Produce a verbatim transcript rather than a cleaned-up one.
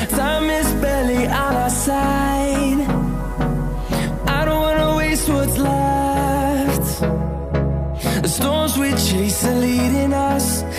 Time is barely on our side. I don't wanna waste what's left. The storms we chase are leading us.